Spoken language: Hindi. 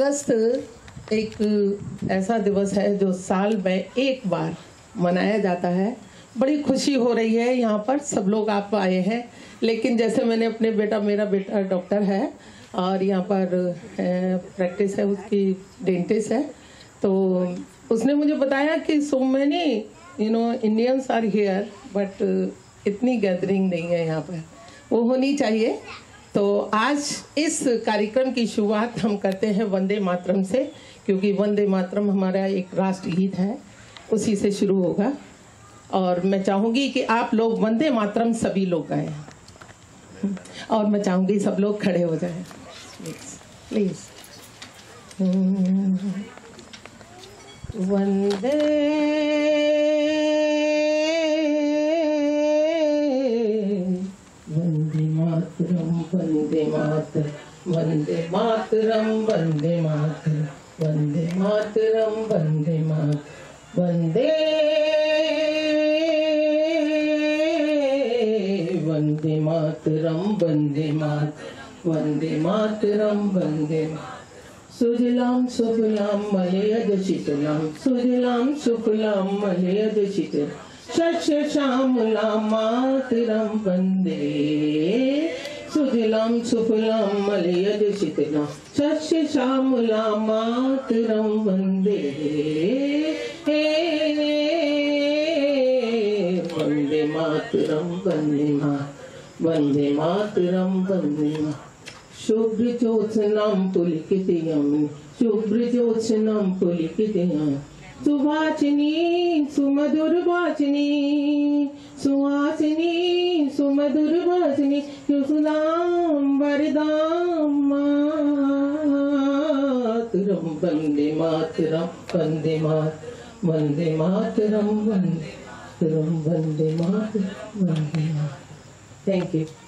अगस्त एक ऐसा दिवस है जो साल में एक बार मनाया जाता है। बड़ी खुशी हो रही है, यहाँ पर सब लोग आप आए हैं। लेकिन जैसे मैंने अपने मेरा बेटा डॉक्टर है और यहाँ पर प्रैक्टिस है उसकी, डेंटिस्ट है, तो उसने मुझे बताया कि so many Indians are here but इतनी गैदरिंग नहीं है यहाँ पर, वो होनी चाहिए। तो आज इस कार्यक्रम की शुरुआत हम करते हैं वंदे मातरम से, क्योंकि वंदे मातरम हमारा एक राष्ट्रगीत है, उसी से शुरू होगा। और मैं चाहूँगी कि आप लोग वंदे मातरम सभी लोग गाएं, और मैं चाहूँगी सब लोग खड़े हो जाएं प्लीज। वंदे वंदे मातरम वंदे मातरम वंदे मातरम वंदे मातरम वंदे मातरम वंदे मातरम वंदे वंदे मातरम वंदे मातरम वंदे मातरम वंदे सुजलाम सुफलाम मलयज शीतलाम सुजलाम सुफलाम मलयज शीतलाम शस्य श्यामलां मातरं वन्दे सुजलां सुफलां मलयज शीतलां शस्य श्यामलां मातरं वन्दे वन्दे मातरं वन्दे वन्दे मातरं वन्दे शुभ्र ज्योत्स्नां पुलकितयामिनीं शुभ्र ज्योत्स्नां पुलकितयामिनीं सुवासिनी सुमधुरवासिनी सुहासिनी सुमधुरवासिनी सुसुदां वरदां मातरं वन्दे मातरं वन्दे मातरं वन्दे मातरं वन्दे मातरं वन्दे मातरं। Thank you.